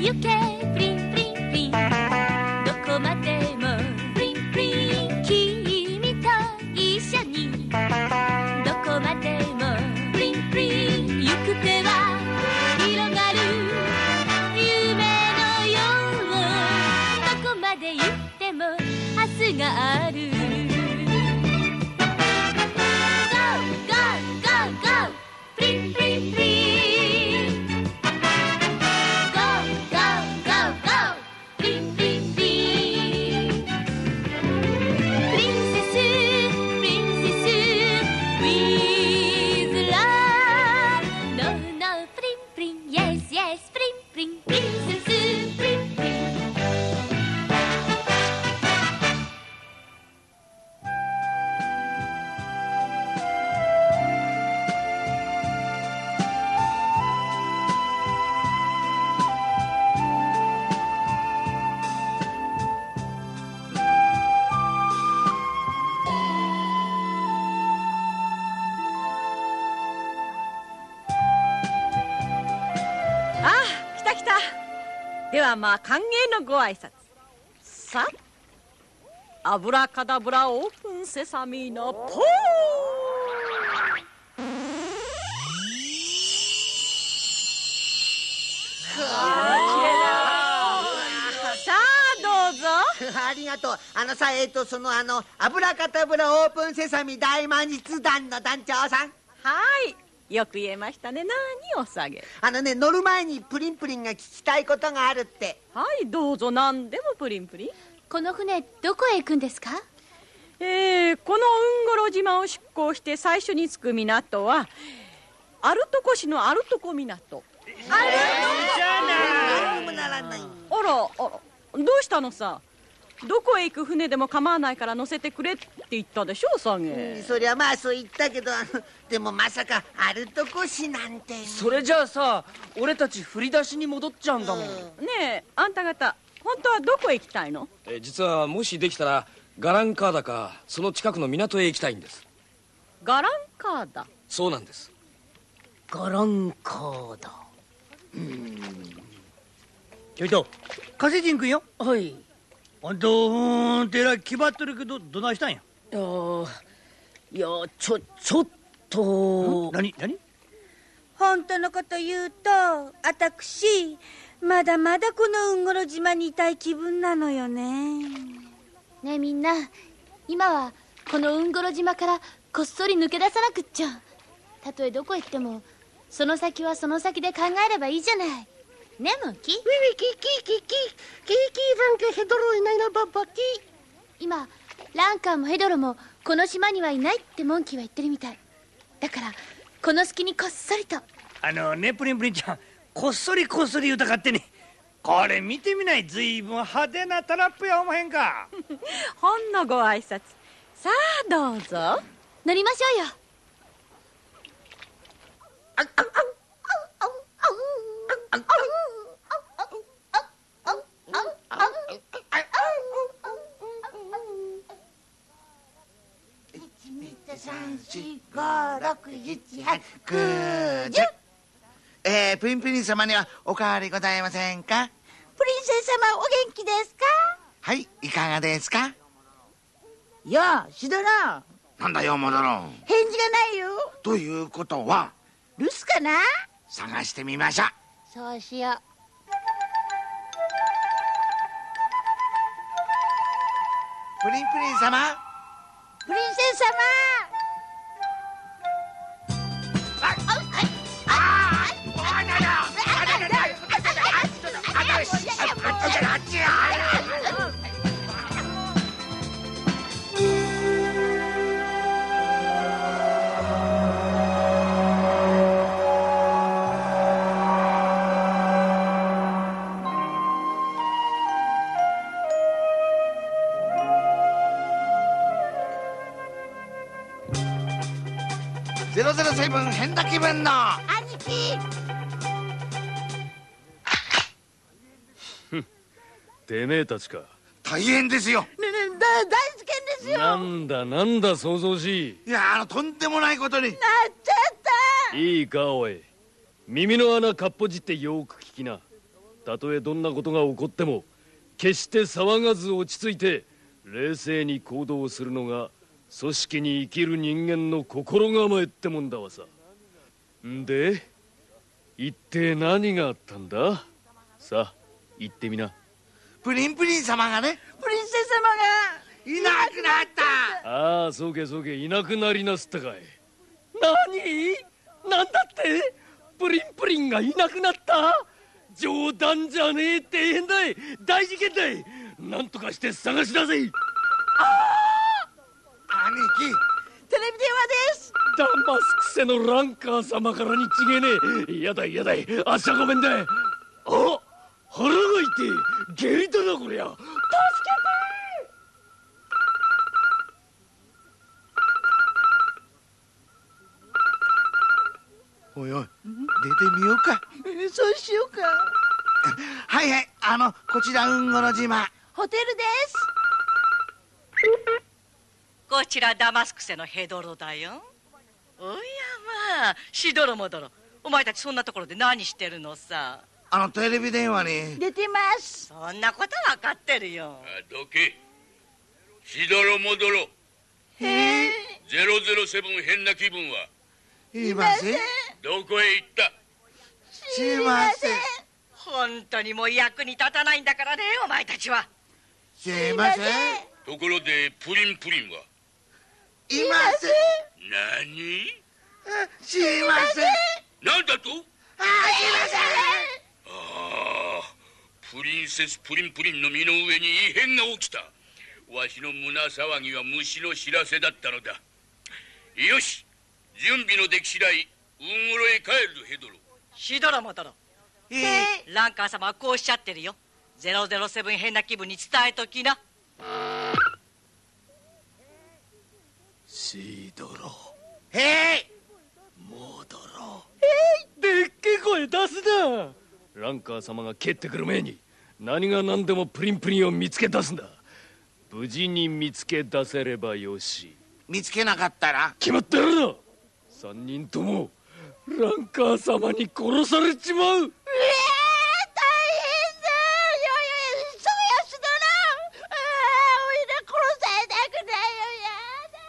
行けプリンプリンプリン、どこまでもプリンプリン、君と一緒にどこまでもプリンプリン、行く手は広がる夢のよう、どこまで行っても明日がある。 Go, go, go, go プリンプリンプリン、 Go, go, go, go プリンプリンプリン、プリンセスプリンセス with love, no no プリンプリン yes yes プリンプリン、プリンセスプリンプリン。 ではまあ歓迎のご挨拶。さあ、アブラカダブラオープンセサミのポー。さあどうぞ。 ありがとう。さ、アブラカタブラオープンセサミ大魔術団の団長さん。 はい、よく言えましたね。何を下げ。 乗る前にプリンプリンが聞きたいことがあるって。 はい、どうぞ。何でもプリンプリン。 この船どこへ行くんですか？ このウンゴロ島を出港して最初に着く港はアルトコ市のアルトコ港。あら、どうしたのさ。どこへ行く船でも構わないから乗せてくれって言ったでしょ、サゲ。 そりゃまあそう言ったけど、でもまさかアルトコ市なんて。 それじゃあさ、俺たち振り出しに戻っちゃうんだもん。 ねえ、あんた方本当はどこへ行きたいの？ 実はもしできたらガランカーダかその近くの港へ行きたいんです。 ガランカーダ？ そうなんです。 ガランカーダ。 ちょいと火星人くんよ。 はい。 あんたてら決まってるけどどないしたんや。 いやちょっと。 何？ 本当のこと言うと、私まだまだこのウンゴロ島にいたい気分なのよね。 ねえみんな、今はこのウンゴロ島からこっそり抜け出さなくっちゃ。たとえどこへ行ってもその先はその先で考えればいいじゃない。ねえモンキー。今ランカーもヘドロもこの島にはいないってモンキーは言ってるみたいだから、この隙にこっそりと。 ねプリンプリンちゃん、こっそり言うた勝手に。これ見てみない。ずいぶん派手なタラップや思へんか。 ほんのご挨拶。さあどうぞ。 乗りましょうよ。 プリンプリン様にはおかわりございませんか？ プリンセス様お元気ですか？ はい、いかがですか？ やあシドラ。 なんだよモドロン。 返事がないよ。 ということは留守かな？ 探してみましょう。 そうしよう。 プリンプリン様。 プリンセス様。 007変な気分の兄貴。 てめえたちか。 大変ですよ。 大事件ですよ。 なんだ想像しい。 いやとんでもないことになっちゃった。 いいかおい、耳の穴かっぽじってよく聞きな。 たとえどんなことが起こっても決して騒がず落ち着いて冷静に行動するのが組織に生きる人間の心構えってもんだわさ。んで一体何があったんだ。さあ言ってみな。 プリンプリン様がね、 プリンセス様がいなくなった。 ああ、そうけそうけ、いなくなりなすったかい。 何なんだって。プリンプリンがいなくなった。冗談じゃねえ。大変だい。大事件だい。なんとかして探し出せ。 兄貴、 テレビ電話です。 ダマスクセのランカー様からにちげえねえ。やだいやだい、あっしゃごめんだい。あ、腹が痛い。下痢だなこりゃ。助けて。 おいおい、出てみようか。 そうしようか。 はいはい、こちらうんごの島。 ホテルです。 こちらダマスクセのヘドロだよ。おやまあ、しどろもどろ、お前たちそんなところで何してるのさ。 テレビ電話に出てます。 そんなこと分かってるよ。 どけ。しどろもどろ。 へえ。 007変な気分は。 いません。 どこへ行った。 知りません。 本当にもう役に立たないんだからね、お前たちは。 すいません。 ところでプリンプリンは。 いません。 何。 知りません。 なんだと。 すいません。 ああ、プリンセスプリンプリンの身の上に異変が起きた。わしの胸騒ぎは虫の知らせだったのだ。よし、準備の出来次第うんごろへ帰るヘドロ。 しどろもどろ、ランカー様はこうおっしゃってるよ。007変な気分に伝えときな。 シドロ、 へい。 モドロ。でっけえ声出すな。 ランカー様が蹴ってくる前に何が何でもプリンプリンを見つけ出すんだ。無事に見つけ出せればよし。 見つけなかったら決まってるな。3人ともランカー様に殺されちまう。 大変だ。そうやしだな。おいら殺されたくないよ。や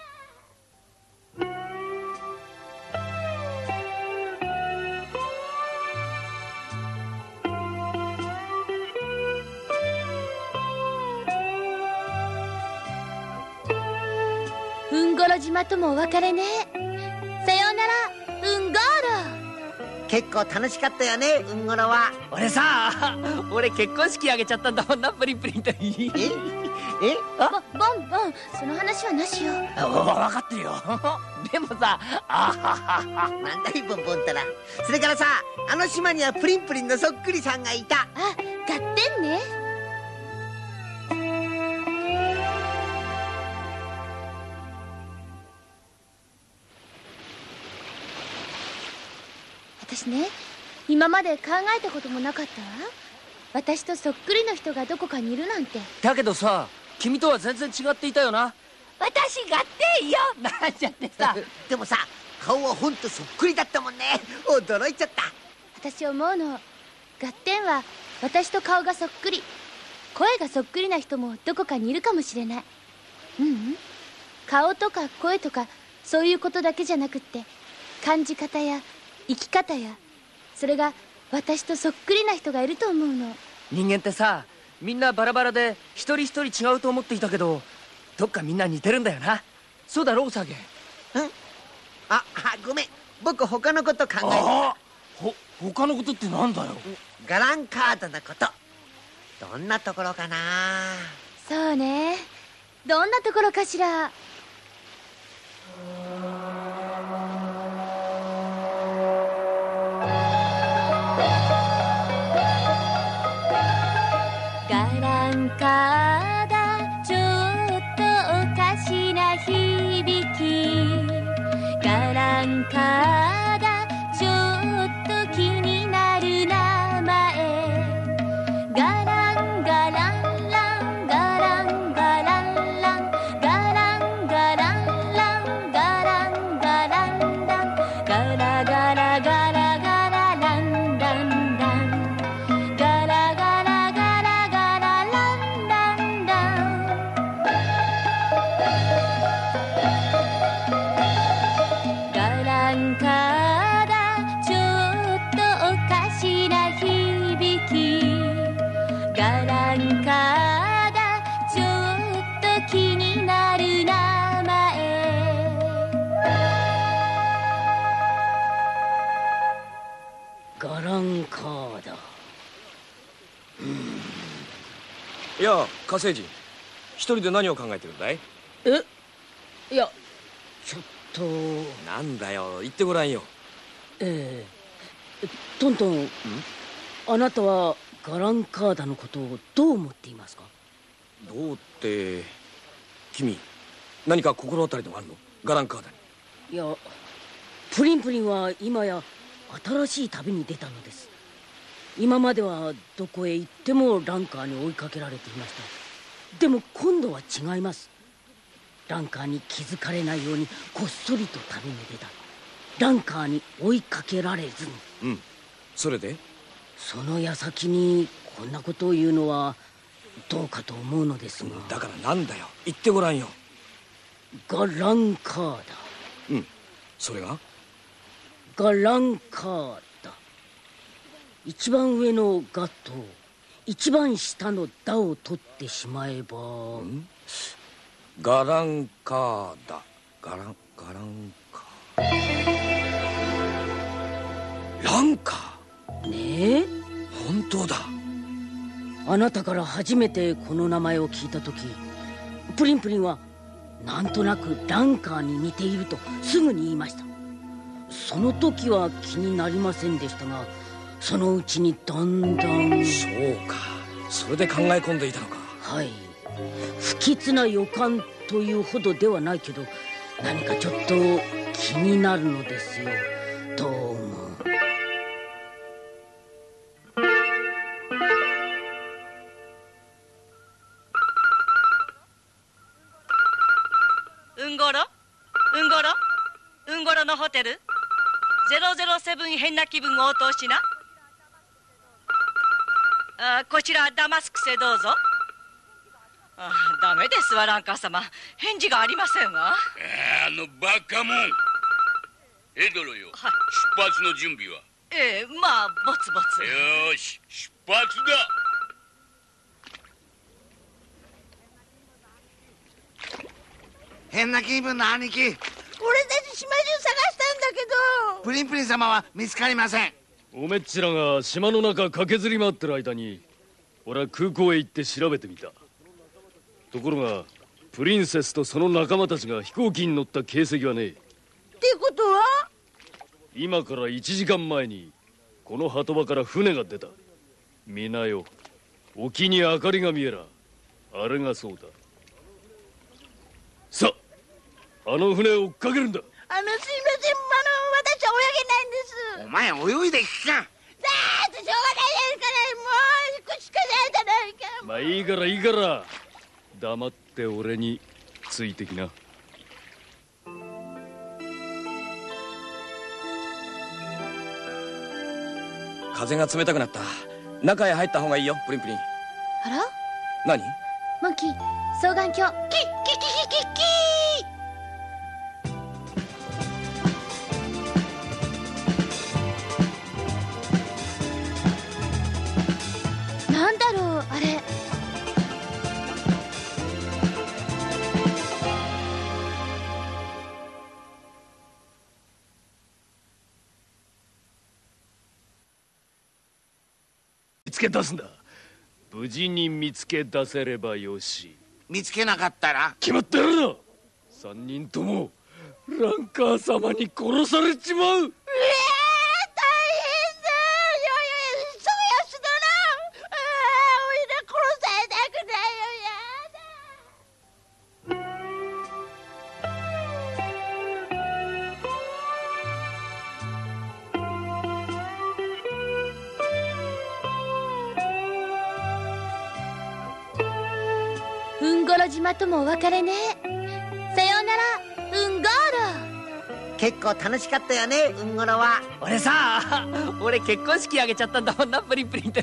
うんごろ島ともお別れね。さようなら、うんごろ。 結構楽しかったよね、うんごろは。 俺さ、俺結婚式あげちゃったんだもんな、プリンプリンと。 ボンボン、その話はなしよ。 分かってるよ。でもさ、 なんだいボンボンったら。それからさ、あの島にはプリンプリンのそっくりさんがいた。 あ、合点ね。私ね、今まで考えたこともなかったわ。私とそっくりの人がどこかにいるなんて。 だけどさ、君とは全然違っていたよな。 私合点よ。 なんちゃってさ。 でもさ、顔はほんとそっくりだったもんね。驚いちゃった。 私思うの、合点は私と顔がそっくり、声がそっくりな人もどこかにいるかもしれない。顔とか声とかそういうことだけじゃなくって、感じ方や生き方や、それが私とそっくりな人がいると思うの。 人間ってさ、みんなバラバラで一人一人違うと思っていたけど、どっかみんな似てるんだよな。そうだろう、サゲ。 ごめん、僕他のこと考えてた。 他のことってなんだよ。 ガランカードのこと。どんなところかな。 そうね、どんなところかしら。ガランカーダ、ちょっとおかしな響き。ガランカーダ、ちょっと気になる名前。ガランガランラン、ガランガランラン、ガランガランラン、ガランガランラン、ガラガラガラガラランランラン、ガラガラいや、火星人、一人で何を考えてるんだい？ いや、ちょっと。 なんだよ、言ってごらんよ。 トントン、あなたはガランカーダのことをどう思っていますか？ どうって、君何か心当たりでもあるの？ガランカーダに。 いや、プリンプリンは今や新しい旅に出たのです。今まではどこへ行ってもランカーに追いかけられていました。でも今度は違います。ランカーに気づかれないようにこっそりと旅に出た。ランカーに追いかけられずに。 それで？ その矢先にこんなことを言うのはどうかと思うのですが。 だからなんだよ、言ってごらんよ。 ガランカーダ。 それが？ ガランカーダ。一番上のガと一番下のダを取ってしまえば。 ガランカーダ。ガランカー。ランカー。 ねえ、 本当だ。 あなたから初めてこの名前を聞いた時、プリンプリンはなんとなくランカーに似ているとすぐに言いました。その時は気になりませんでしたが、そのうちにだんだん。 そうか、それで考え込んでいたのか。 はい、不吉な予感というほどではないけど、何かちょっと気になるのですよ。どうも。 うんごろのホテル007変な気分を応答しな。こちらダマスクへどうぞ。ダメですわ、ランカー様。返事がありませんわ。 あのバカモン。エドロよ、出発の準備は？ まあぼつぼつ。 よし、出発だ。 変な気分の兄貴。 俺たち島中探したんだけど、 プリンプリン様は見つかりません。 おめっちらが島の中駆けずり回ってる間に俺は空港へ行って調べてみた。ところがプリンセスとその仲間たちが飛行機に乗った形跡はねえ。 ってことは今から1時間前にこの鳩場から船が出た。みなよ、沖に明かりが見えら、あれがそうだ。さあ、あの船を追っかけるんだ。 すいません、私は泳げないんです。 お前泳いでいくか。 だってしょうがないですから、もう行くしかないじゃないか。 まあいいからいいから、黙って俺についてきな。 風が冷たくなった。中へ入った方がいいよ、プリンプリン。 あら、 何？ モンキー、双眼鏡。 キッキキキキキー。なんだろうあれ。 見つけ出すんだ。無事に見つけ出せればよし。 見つけなかったら決まってるな。3人ともランカー様に殺されちまう。 大変だ。いやいや、そうやすだな。おいら殺されたくないよ。やだ。 うんごろ島ともお別れね。さようなら、うんごろ。 結構楽しかったよね、うんごろは。 俺さ、俺結婚式あげちゃったんだもんな、プリンプリンと。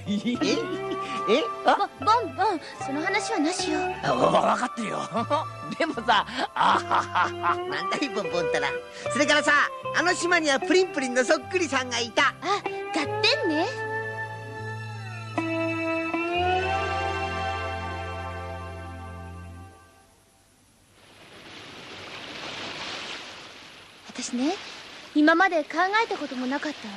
ボンボン、その話はなしよ。 分かってるよ。でもさ、 なんだいボンボンったら。それからさ、あの島にはプリンプリンのそっくりさんがいた。 ガッテンね。私ね、今まで考えたこともなかったわ。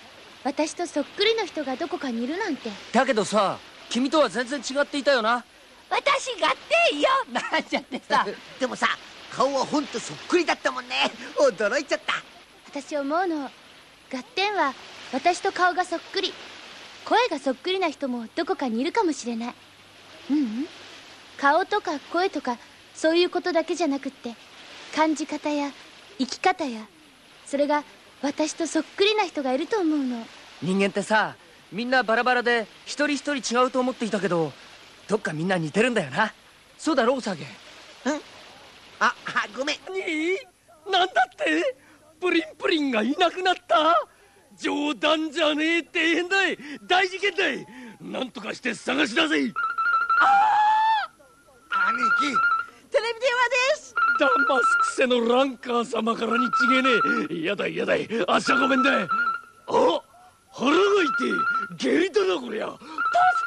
私とそっくりの人がどこかにいるなんて。 だけどさ、君とは全然違っていたよな。 私合点よ。 なんちゃってさ。 でもさ、顔はほんとそっくりだったもんね。驚いちゃった。 私思うの、合点は私と顔がそっくり、声がそっくりな人もどこかにいるかもしれない。顔とか声とかそういうことだけじゃなくって、感じ方や生き方や、それが私とそっくりな人がいると思うの。 人間ってさ、みんなバラバラで一人一人違うと思っていたけど、どっかみんな似てるんだよな。そうだろうさげ。 ごめん。 なんだってプリンプリンがいなくなった。冗談じゃねえって変だい。大事件だい。なんとかして探し出せ。 兄貴、 テレビ電話です。 ダマスクセのランカー様からに違えねえ。やだいやだい、あっしゃごめんだい。あ、腹が痛い。下痢だなこりゃ。助けて。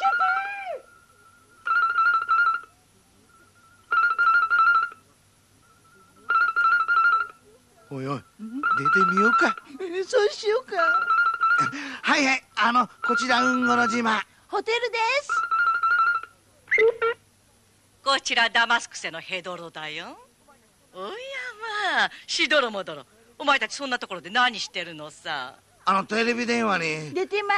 おいおい、出てみようか。 そうしようか。 はいはい、こちらうんごろ島。 ホテルです。 こちらダマスクセのヘドロだよ。おやまあ、しどろもどろ、お前たちそんなところで何してるのさ。 テレビ電話に出てます。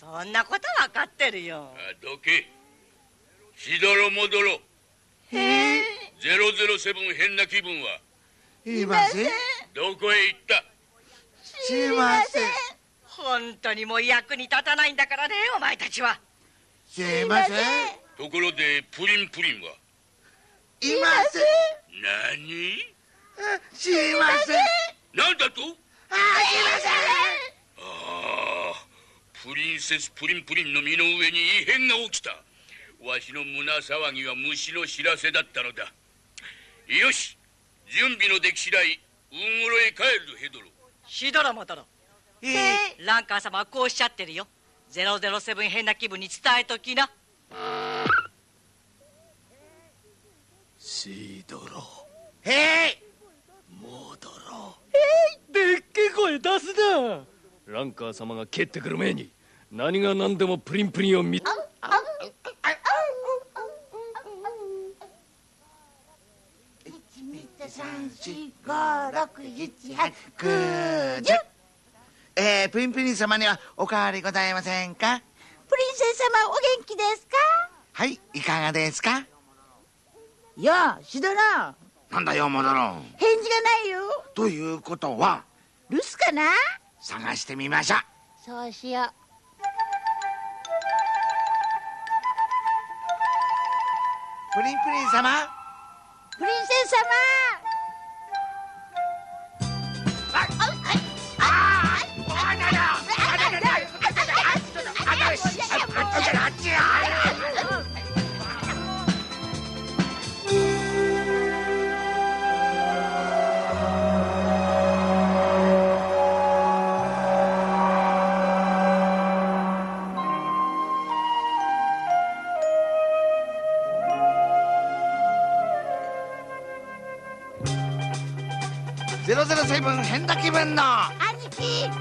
そんなこと分かってるよ。 どけ。しどろもどろ。 へえ。 007変な気分は。 いません。 どこへ行った。 知りません。 本当にもう役に立たないんだからね、お前たちは。 すいません。 ところでプリンプリンは。 いません。 何。 知りません。 なんだと。 すいません。 プリンセスプリンプリンの身の上に異変が起きた。わしの胸騒ぎは虫の知らせだったのだ。よし、準備の出来次第うんごろへ帰るヘドロ。 しどろもどろ、ランカー様はこうおっしゃってるよ。007変な気分に伝えときな。 シードロ。 へい。 モドロ。でっけえ声出すな。ランカー様が蹴ってくる前に何が何でもプリンプリンを見た。 プリンプリン様にはお変わりございませんか。 プリンセス様お元気ですか。 はい、いかがですか。 やあ、シドラ。 なんだよモドロン。 返事がないよ。 ということは留守かな。 探してみましょう。 そうしよう。 プリンプリン様。 プリンセス様。 007変な気分の兄貴。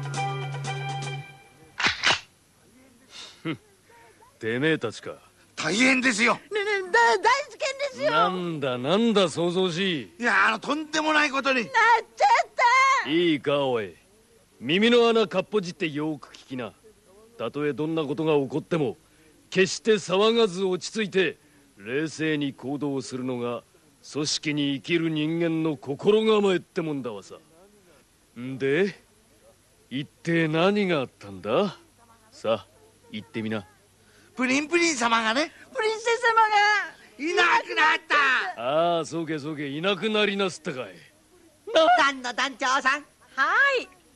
てめえたちか。 大変ですよ。 大事件ですよ。 なんだなんだ想像しい。 いやとんでもないことになっちゃった。 いいかおい、耳の穴かっぽじってよく聞きな。たとえどんなことが起こっても決して騒がず落ち着いて冷静に行動するのが組織に生きる人間の心構えってもんだわさ。んで一体何があったんだ。さあ言ってみな。 プリンプリン様がね。 プリンセス様がいなくなった。 ああ、そうけそうけ、いなくなりなすったかい。 団の団長さん。 はい、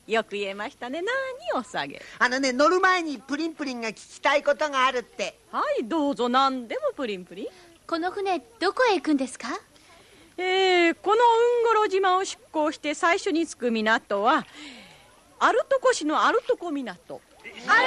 よく言えましたね。何お下げ。 乗る前にプリンプリンが聞きたいことがあるって。 はい、どうぞ。何でもプリンプリン。 この船どこへ行くんですか。 このうんごろ島を出港して最初に着く港はアルトコ市のアルトコ港。あ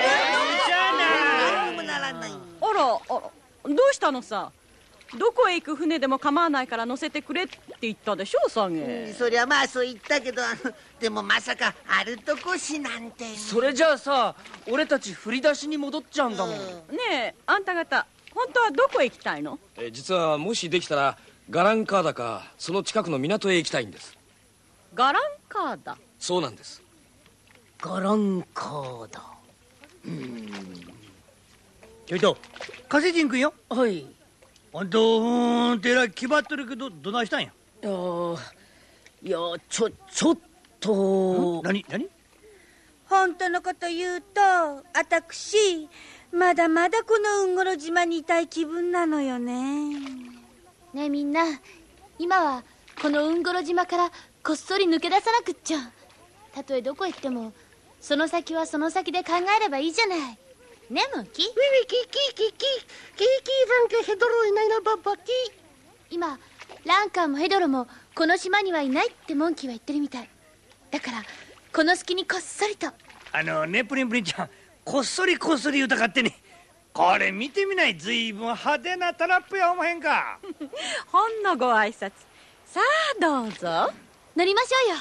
ら、どうしたのさ。どこへ行く船でも構わないから乗せてくれって言ったでしょ、サゲ。 そりゃまあそう言ったけど、でもまさかアルトコ市なんて。 それじゃあさ、俺たち振り出しに戻っちゃうんだもん。 ねえ、あんた方本当はどこへ行きたいの？ 実はもしできたらガランカーダかその近くの港へ行きたいんです。 ガランカーダ？ そうなんです。 ガランカーダ。 ちょいと加瀬人君よ。 はい。 あんたてら気張ってるけどどないしたんや？ いやちょっと。 何？ 本当のこと言うと私まだまだこのうんごろ島にいたい気分なのよね。 ねえみんな、今はこのうんごろ島からこっそり抜け出さなくっちゃ。たとえどこ行ってもその先はその先で考えればいいじゃない。ねえモンキー。今ランカーもヘドロもこの島にはいないってモンキーは言ってるみたいだから、この隙にこっそりと。 ねプリンちゃん、こっそり言うたかってに、これ見てみない。ずいぶん派手なタラップやおまへんか。 ほんのご挨拶。さあどうぞ乗りましょうよ。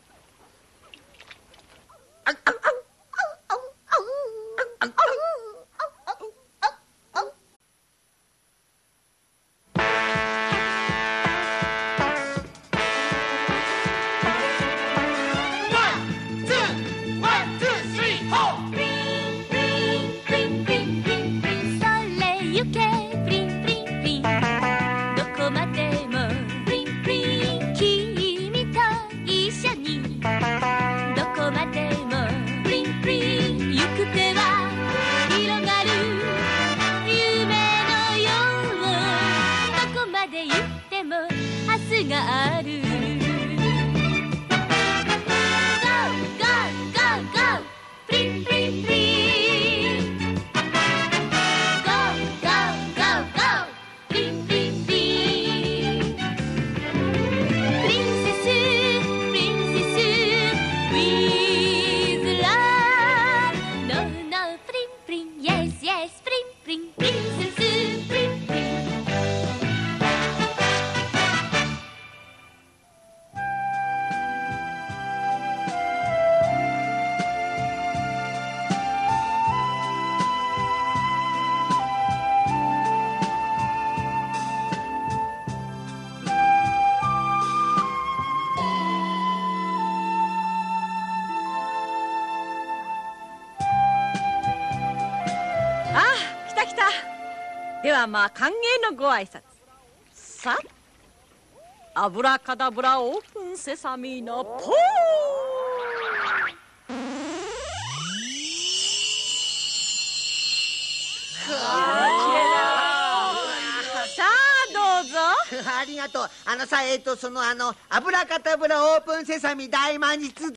ではまあ歓迎のご挨拶。さあ、アブラカダブラオープンセサミのポー。さあどうぞ。 ありがとう。そのアブラカタブラオープンセサミ大魔術